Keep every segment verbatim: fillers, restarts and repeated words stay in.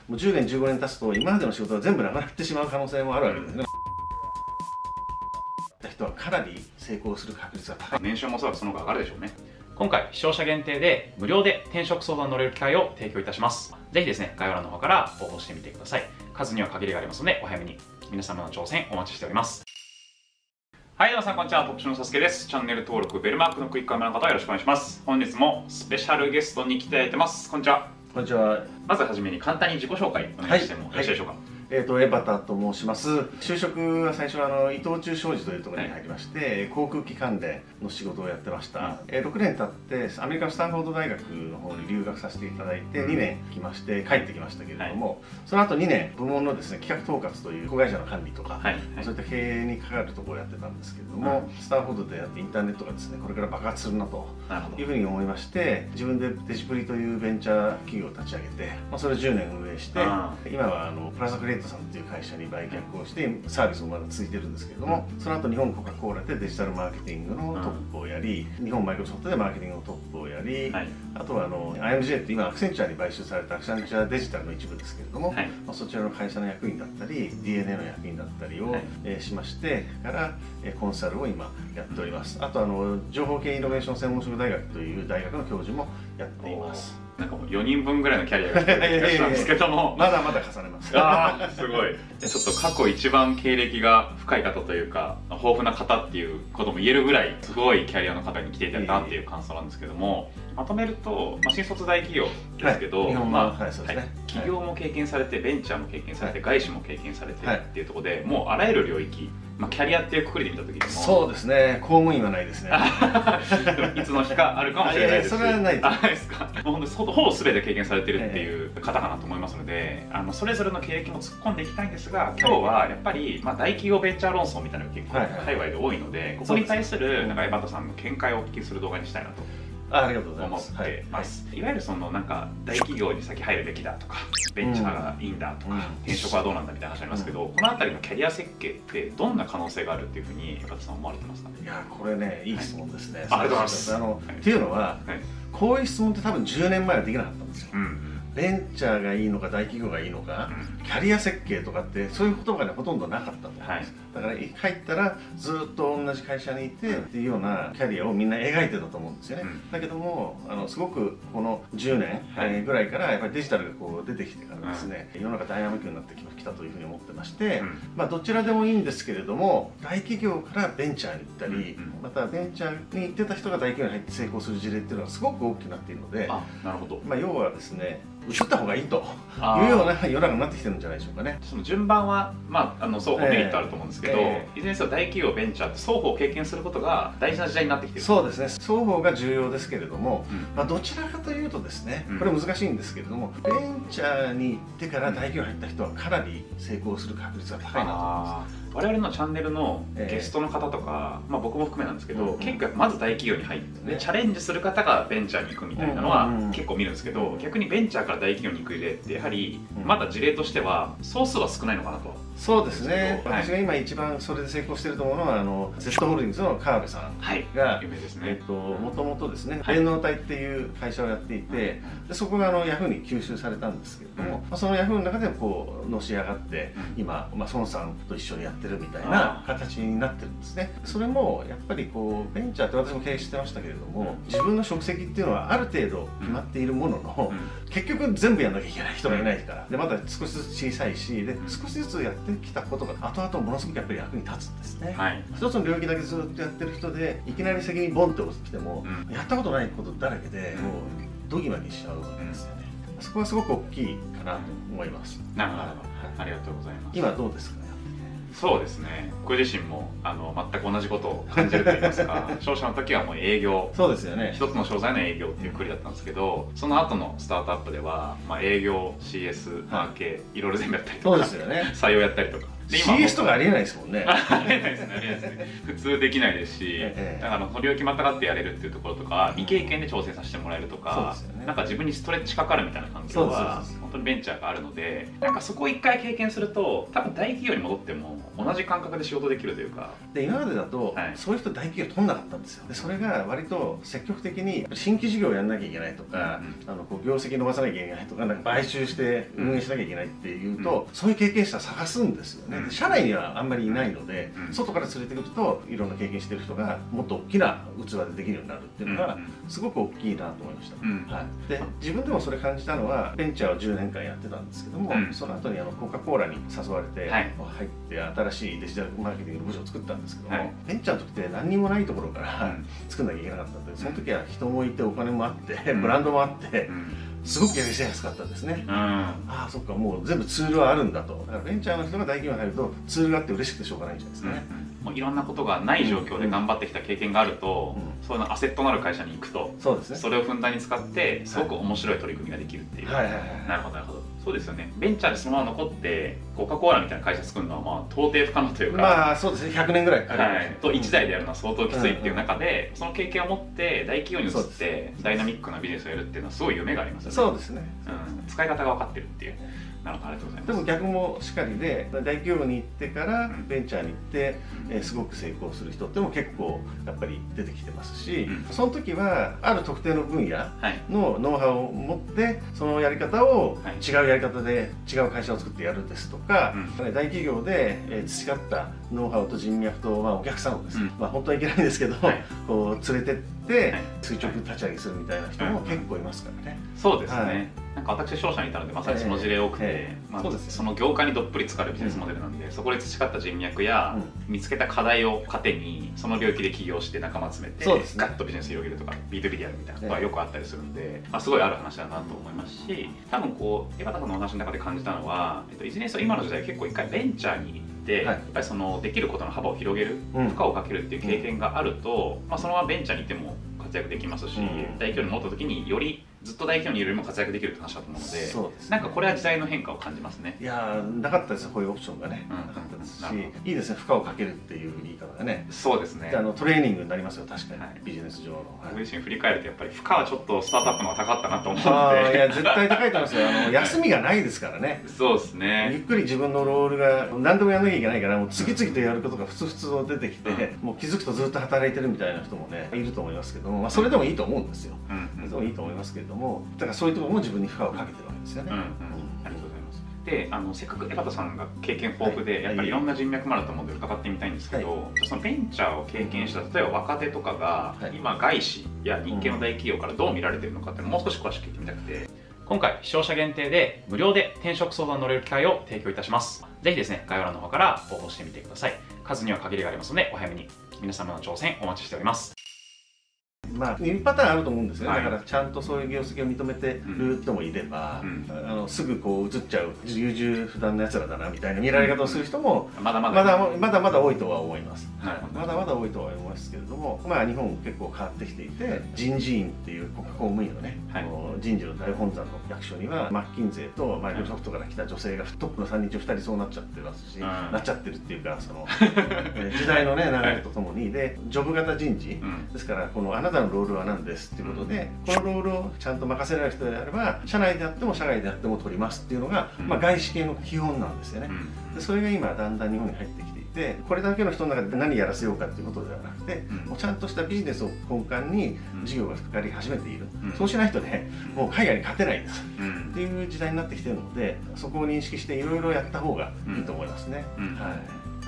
もうじゅうねんじゅうごねん経つと今までの仕事が全部なくなってしまう可能性もあるわけですね。人はかなり成功する確率が高い。 年収もおそらくその方が上がるでしょうね。今回視聴者限定で無料で転職相談に乗れる機会を提供いたします。ぜひですね、概要欄の方から応募してみてください。数には限りがありますのでお早めに。皆様の挑戦お待ちしております。はい、皆さんこんにちは。トップシュのさすけです。チャンネル登録、ベルマークのクリックカメラの方よろしくお願いします。本日もスペシャルゲストに来ていただいてます。こんにちは。 こんにちは。 まずはじめに簡単に自己紹介お願いしてもよろしいでしょうか。はいはい、 えーと江端と申します。就職は最初はあの伊藤忠商事というところに入りまして、はい、航空機関連の仕事をやってました。うん、えー、ろくねん経ってアメリカのスタンフォード大学の方に留学させていただいてにねん来まして帰ってきましたけれども、はい、その後にねん部門のですね企画統括という子会社の管理とか、はいはい、そういった経営に関わるところをやってたんですけれども、うん、スタンフォードでやってインターネットがですねこれから爆発するなというふうに思いまして、自分でデジプリというベンチャー企業を立ち上げて、まあ、それをじゅうねん運営して、今はあのプラザクレートさんという会社に売却をしてサービスもまだ続いてるんですけれども、その後日本コカ・コーラでデジタルマーケティングのトップをやり、日本マイクロソフトでマーケティングのトップをやり、はい、あとはあの アイエムジェー って今アクセンチャーに買収されたアクセンチャーデジタルの一部ですけれども、はい、まあ、そちらの会社の役員だったり ディーエヌエー の役員だったりを、はい、えー、しましてから、えー、コンサルを今やっております。あとあの情報系イノベーション専門職大学という大学の教授もやっています。 なんかもうよにんぶんぐらいのキャリアが必要な気がしたんですけどもまだまだ重ねます。 ああ、すごい。ちょっと過去一番経歴が深い方というか豊富な方っていうことも言えるぐらいすごいキャリアの方に来ていただいたっていう感想なんですけども、まとめると、まあ、新卒大企業ですけど、企業も経験されてベンチャーも経験されて、はい、外資も経験されてっていうところで、もうあらゆる領域、まあ、キャリアっていうくくりで見た時にもそうですね、公務員はないですね。 いつの日かあるかもしれないですし、 それはないですか。もう本当にほぼ全て経験されてるっていう方かなと思いますので、あのそれぞれの経歴も突っ込んでいきたいんですが、今日はやっぱり、まあ、大企業ベンチャー論争みたいなのが結構界隈で多いので、ここに対するなんか江端さんの見解をお聞きする動画にしたいなと。 ありがとうございます。 思ってます。いわゆるそのなんか大企業に先入るべきだとか、ベンチャーがいいんだとか、転職はどうなんだみたいな話ありますけど、この辺りのキャリア設計ってどんな可能性があるっていうふうに江端さん思われてますか？ いや、これね、いい質問ですね。 ありがとうございます。 あのっていうのは、こういう質問って多分じゅうねんまえはできなかったんですよ。ベンチャーがいいのか大企業がいいのか、うん、キャリア設計とかってそういう言葉が、ね、ほとんどなかったと思うんです、はい、だから入ったらずっと同じ会社にいてっていうようなキャリアをみんな描いてたと思うんですよね、うん、だけどもあのすごくこのじゅうねん、はい、ぐらいからやっぱりデジタルがこう出てきてからですね、うん、世の中ダイナミックになってきたというふうに思ってまして、うん、まあどちらでもいいんですけれども大企業からベンチャーに行ったり、うん、またベンチャーに行ってた人が大企業に入って成功する事例っていうのはすごく大きくなっているので、 あ、なるほど、 まあ要はですね移った方がいいというような世の中になってきてるんじゃないでしょうかね。 その順番は、まあ、あの双方メリットあると思うんですけど、えー、いずれにせよ大企業ベンチャーって双方を経験することが大事な時代になってきてる。 そうですね、双方が重要ですけれども、うん、まあどちらかというとですね、これ難しいんですけれども、うん、ベンチャーに行ってから大企業に入った人はかなり成功する確率が高いなと思います。 我々のチャンネルのゲストの方とか、えー、まあ僕も含めなんですけど、うん、結構まず大企業に入って、ね、チャレンジする方がベンチャーに行くみたいなのは結構見るんですけど、うん、逆にベンチャーから大企業に行く例ってやはりまだ事例としては総数は少ないのかなと。 そうですね、はい、私が今一番それで成功していると思うのはあの Z ホールディングスの川辺さんがもともとですね電脳体っていう会社をやっていて、でそこがあのヤフーに吸収されたんですけれども、うん、まあ、そのヤフーの中でこうのし上がって、うん、今、まあ、孫さんと一緒にやってるみたいな形になってるんですね。それもやっぱりこうベンチャーって私も経営してましたけれども、うん、自分の職責っていうのはある程度決まっているものの、うん、結局全部やんなきゃいけない人がいないから、でまだ少しずつ小さいし、で少しずつやってきたことが後々ものすごくやっぱり役に立つんですね、はい、一つの領域だけずっとやってる人でいきなり責任ボンって押しても、うん、やったことないことだらけで、うん、もうドギマギしちゃうわけですよね、うん、そこはすごく大きいかなと思います。 なるほど、はい、ありがとうございます。 今どうですかね。 そうですね、僕自身もあの全く同じことを感じるといいますか商社の時はもう営業、 そうですよね、 一つの商材の営業っていうくくりだったんですけど、その後のスタートアップでは、まあ、営業 シーエス マーケ、はい、いろいろ全部やったりとか、そうですよね、採用やったりとかでシーエス とかありえないですもんね。 ありえないですね、ありえないですね。普通できないですし、 ええ、 だからこの領域またがってやれるっていうところとか、未経験で挑戦させてもらえるとか、ね、なんか自分にストレッチかかるみたいな環境は本当にベンチャーがあるので、なんかそこを一回経験すると多分大企業に戻っても同じ感覚で仕事できるというか。 で今までだと、はい、そういう人大企業取んなかったんですよ。でそれが割と積極的に新規事業をやんなきゃいけないとか、うん、あのこう業績伸ばさなきゃいけないとか、なんか買収して運営しなきゃいけないっていうと、うん、そういう経験者探すんですよね。うん、社内にはあんまりいないので、うん、外から連れてくるといろんな経験してる人がもっと大きな器でできるようになるっていうのがすごく大きいなと思いました。うん、はい、で自分でもそれ感じたのはベンチャーをじゅうねんかんやってたんですけども、うん、その後にあのコカ・コーラに誘われて、はい、入って新しいデジタルマーケティングの部署を作ったんですけども、はい、ベンチャーの時って何にもないところから作んなきゃいけなかったんで、その時は人もいてお金もあってブランドもあって、すごくやりやすかったですね。うん、ああそっか、もう全部ツールはあるんだと。だからベンチャーの人が大企業に入るとツールがあって嬉しくてしょうがないんじゃないですかね。 うん、もういろんなことがない状況で頑張ってきた経験があると、うん、そういうのアセットのある会社に行くと、そうですね、それをふんだんに使ってすごく面白い取り組みができるっていう。なるほどなるほど。そうですよね。ベンチャーでそのまま残ってコカ・コーラみたいな会社作るのはまあ到底不可能というか、 まあそうですね、ひゃくねんぐらいかかる、 はい、と一代でやるのは相当きついっていう中で、その経験を持って大企業に移ってダイナミックなビジネスをやるっていうのはすごい夢がありますよね。 そうですね、 うん、使い方が分かってるっていう。なるほど、ありがとうございます。 でも逆もしかりで、大企業に行ってからベンチャーに行って、うん、えー、すごく成功する人っても結構やっぱり出てきてますし、うん、その時はある特定の分野のノウハウを持ってそのやり方を違うやり方で違う会社を作ってやるですとか、うん、大企業で培ったノウハウと人脈と、まあ、お客さんをですね、うん、まあ本当はいけないんですけど、はい、こう連れてって垂直立ち上げするみたいな人も結構いますからね。 そうですね、はい、なんか私商社にいたのでまさにその事例多くて、えーえーまあ、そ, その業界にどっぷり浸かるビジネスモデルなんで、うん、そこで培った人脈や、うん、見つけた課題を糧にその領域で起業して仲間集めて、ね、ガッとビジネス広げるとか ビーツービー でやるみたいなことはよくあったりするんで、まあ、すごいある話だなと思いますし、多分こう江端さんのお話の中で感じたのは、えっと、いずれにせよ今の時代結構一回ベンチャーに行ってで、はい、やっぱりそのできることの幅を広げる、うん、負荷をかけるっていう経験があると、うん、まあ、そのままベンチャーにいても活躍できますし、うん、大企業に戻った時によりずっと大企業にいるよりも活躍できるって話だと思うので、そうですね、なんかこれは時代の変化を感じますね。 いやー、なかったですよ、こういうオプションがね、うん、なかったですし、いいですね、負荷をかけるっていう言い方がね。 そうですね、 あのトレーニングになりますよ、確かに、はい、ビジネス上の。 僕自身振り返るとやっぱり負荷はちょっとスタートアップの方が高かったなと思うので。 いや絶対高いと思いますよ。あの休みがないですからね。 そうですね、 ゆっくり自分のロールが何でもやらなきゃいけないから、もう次々とやることがふつふつと出てきて、うん、もう気づくとずっと働いてるみたいな人もねいると思いますけども、まあ、それでもいいと思うんですよ、うんうん、それでもいいと思いますけれども、だからそういうところも自分に負荷をかけてるわけですよね。うんうん、 ありがとうございます。で、あのせっかく江端さんが経験豊富で、はい、やっぱりいろんな人脈もあると思うので伺ってみたいんですけど、はい、そのベンチャーを経験した例えば若手とかが、はい、今外資や日系の大企業からどう見られているのかっていうのをもう少し詳しく聞いてみたくて、今回視聴者限定で無料で転職相談に乗れる機会を提供いたします。ぜひですね、概要欄の方から応募してみてください。数には限りがありますのでお早めに。皆様の挑戦お待ちしております。 まあ、にパターンあると思うんですよ、はい、だからちゃんとそういう業績を認めてる人もいれば、うん、あのすぐこう移っちゃう優柔不断なやつらだなみたいな見られ方をする人もまだまだまだまだ多いとは思います。まだまだ多いとは思いますけれども、まあ、日本結構変わってきていて、人事院っていう国家公務員のね、はい、人事の大本山の役所にはマッキンゼーとマイクロソフトから来た女性がトップのさんにん中ふたりそうなっちゃってますし、うん、なっちゃってるっていうかその時代のね流れとともにでジョブ型人事、うん、ですからこのあなたのロールは何ですっていうことで、このロールをちゃんと任せられる人であれば社内であっても社外であっても取りますっていうのが、まあ、外資系の基本なんですよね。でそれが今だんだん日本に入ってきていて、これだけの人の中で何やらせようかっていうことではなくて、もうちゃんとしたビジネスを根幹に事業がかかり始めている、そうしないとねもう海外に勝てないです、っていう時代になってきてるので、そこを認識していろいろやった方がいいと思いますね。はい、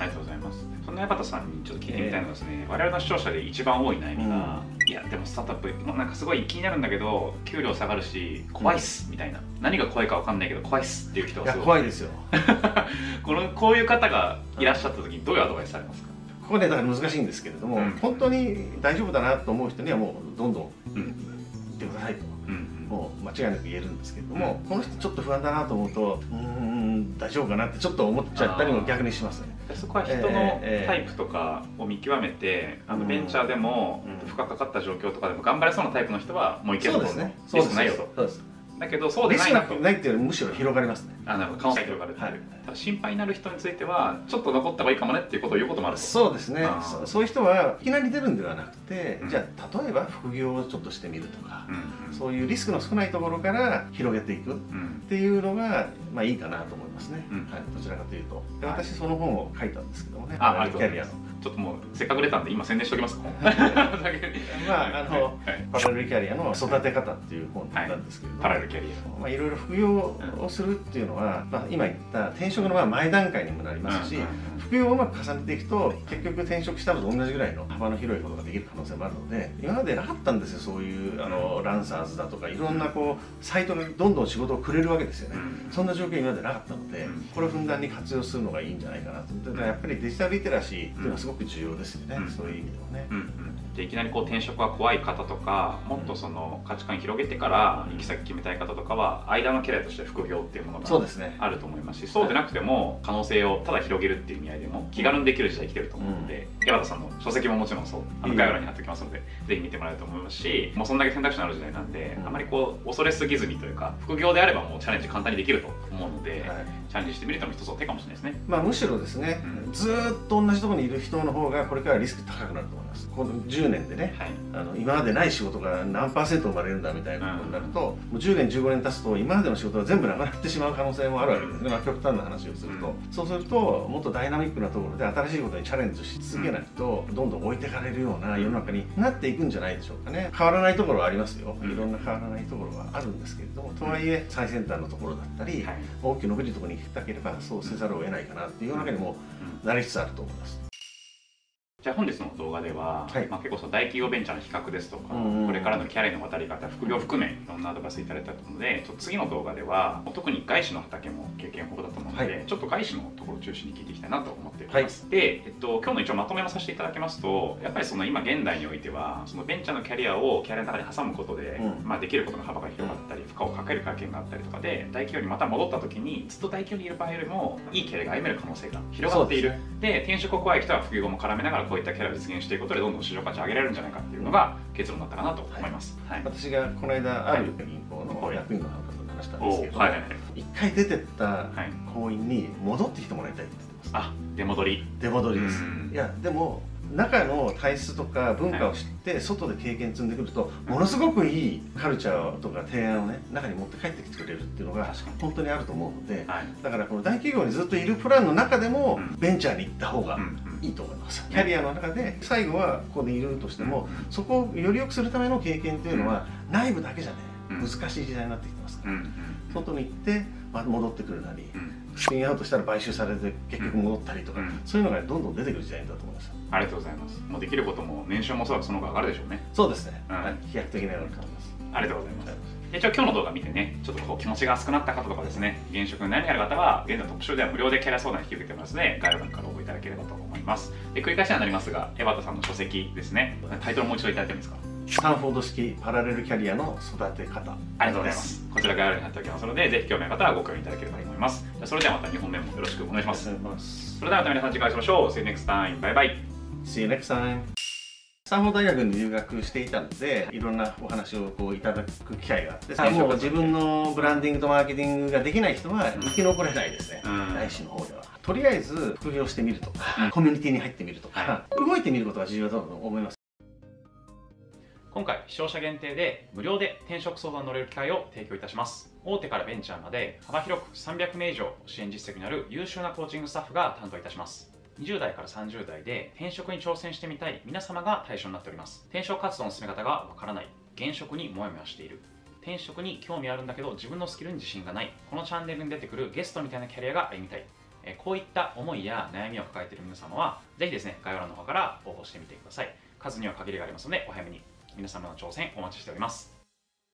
ありがとうございます。そんな江端さんにちょっと聞いてみたいのがですね、えー、我々の視聴者で一番多い悩みが、うん、いやでもスタートアップなんかすごい気になるんだけど給料下がるし怖いっす、うん、みたいな、何が怖いか分かんないけど怖いっすっていう人がすごい。 いや怖いですよこのこういう方がいらっしゃった時にどういうアドバイスされますか？ ここでだから難しいんですけれども、うん、本当に大丈夫だなと思う人にはもうどんどん行ってくださいと、うん、もう間違いなく言えるんですけれども、うん、この人ちょっと不安だなと思うとうーん大丈夫かなってちょっと思っちゃったりも逆にしますね。 そこは人のタイプとかを見極めて、えー、あのベンチャーでも負荷かかった状況とかでも頑張れそうなタイプの人はもういけると思う、リスクないよと。そうですだけどそうでリスクないなとないっていうよりむしろ広がりますね。 あ、なるほど、可能性が広がるっていう、はい、ただ心配になる人についてはちょっと残った方がいいかもねっていうことを言うこともある。 そうですね。そ, そういう人はいきなり出るんではなくて、うん、じゃあ例えば副業をちょっとしてみるとか、うんうん、そういうリスクの少ないところから広げていくっていうのが、まあ、いいかなと思いますね、うん、はい、どちらかというと。で、私その本を書いたんですけどもね、 ああ、 キャリアの。 ちょっともうせっかく出たんで今宣伝しておきますか。 まああの、はい、パラレルキャリアの育て方っていう本なんですけれども、 はい、パラレルキャリア、 まあいろいろ副業をするっていうのは、まあ、今言った転職のまあ前段階にもなりますし、うんうんうん、副業をうまく重ねていくと結局転職したのと同じぐらいの幅の広いことができる可能性もあるので、今までなかったんですよ、そういうあのランサーズだとかいろんなこうサイトにどんどん仕事をくれるわけですよね、うん、そんな状況今までなかったので、これをふんだんに活用するのがいいんじゃないかなと。だからやっぱりデジタルリテラシーっていうのはすごく重要ですよね、うん、そういう意味でもね。うんうん、 でいきなりこう転職が怖い方とか、もっとその価値観広げてから行き先決めたい方とかは間のキャリアとして副業っていうものがあると思いますし、そうでなくても可能性をただ広げるっていう意味合いでも気軽にできる時代来てると思うので、矢端さんの書籍ももちろんそう、あの概要欄に貼っておきますので、ぜひ見てもらえると思いますし、もうそんだけ選択肢のある時代なんで、あまりこう恐れすぎずにというか、副業であればもうチャレンジ簡単にできると思うので、はい、チャレンジしてみるとも一つの手かもしれないですね。 まあむしろですね、うん、ずーっと同じところにいる人の方がこれからリスク高くなると思います。このじゅうねんでね、はい、あの今までない仕事が何パーセント生まれるんだみたいなことになると、うん、もうじゅうねんじゅうごねん経つと今までの仕事が全部なくなってしまう可能性もあるわけですね、まあ、極端な話をすると、うん、そうするともっとダイナミックなところで新しいことにチャレンジし続けないと、うん、どんどん置いていかれるような世の中になっていくんじゃないでしょうかね。変わらないところはありますよ、いろんな変わらないところはあるんですけれども、とはいえ最先端のところだったり、はい、大きく伸びるところに行きたければそうせざるを得ないかなっていうような中にもなりつつあると思います。 じゃあ本日の動画では、はい、まあ結構その大企業ベンチャーの比較ですとか、これからのキャリアの渡り方、副業含めいろんなアドバイスいただいたので、ちょっと次の動画では特に外資の畑も経験豊富だと思うので、はい、ちょっと外資のところを中心に聞いていきたいなと思っております。はい、で、えっと、今日の一応まとめをさせていただきますと、やっぱりその今現代においてはそのベンチャーのキャリアをキャリアの中に挟むことで、うん、まあできることの幅が広がったり、負荷をかける経験があったりとかで、大企業にまた戻った時にずっと大企業にいる場合よりもいいキャリアが歩める可能性が広がっている。で、転職を怖い人は副業も絡めながらこういったキャリアを実現してということでどんどん市場価値を上げられるんじゃないかっていうのが結論だったかなと思います。はいはい、私がこの間ある銀行の役員の方と話したんですけど、はいはいはい、一回出てった行員に戻ってきてもらいたいって言ってます。 あ、出戻り。 出戻りです。いやでも中の体質とか文化を知って外で経験積んでくるとものすごくいいカルチャーとか提案をね中に持って帰ってきてくれるっていうのが本当にあると思うので、だからこの大企業にずっといるプランの中でもベンチャーに行った方がいいと思います。キャリアの中で最後はここでいるとしてもそこをより良くするための経験っていうのは内部だけじゃね難しい時代になってきてますから、外に行って戻ってくるなりスピンアウトしたら買収されて結局戻ったりとか、うん、そういうのがどんどん出てくる時代だと思います。 ありがとうございます。もうできることも年収もおそらくその方が上がるでしょうね。 そうですね、うん、はい、飛躍的なように感じます。 ありがとうございます。で、一応今日の動画見てね、ちょっとこう気持ちが熱くなった方とかですね、現職に悩みがある方は現在特集では無料でキャリア相談引き受けてますので、概要欄から応募いただければと思います。で、繰り返しにはなりますが、江端さんの書籍ですね、タイトルもう一度いただいてもいいですか？ スタンフォード式パラレルキャリアの育て方。 ありがとうございます。こちら概要欄に貼っておきますので、ぜひ興味ある方はご協力いただければと思います。それではまたにほんめもよろしくお願いします。それではまた皆さん次回お会いしましょう。See you next time. Bye bye. See you next time. スタンフォード大学に留学していたので、いろんなお話をこういただく機会があって、もう自分のブランディングとマーケティングができない人は生き残れないですね、外資の方では。とりあえず副業してみるとか、うん、コミュニティに入ってみるとか、はい、動いてみることが重要だと思います。 今回視聴者限定で無料で転職相談に乗れる機会を提供いたします。大手からベンチャーまで幅広くさんびゃくめい以上支援実績のある優秀なコーチングスタッフが担当いたします。にじゅう代からさんじゅう代で転職に挑戦してみたい皆様が対象になっております。転職活動の進め方がわからない、現職にモヤモヤしている、転職に興味あるんだけど自分のスキルに自信がない、このチャンネルに出てくるゲストみたいなキャリアが歩みたい、こういった思いや悩みを抱えている皆様はぜひですね、概要欄の方から応募してみてください。数には限りがありますのでお早めに。皆様の挑戦お待ちしております。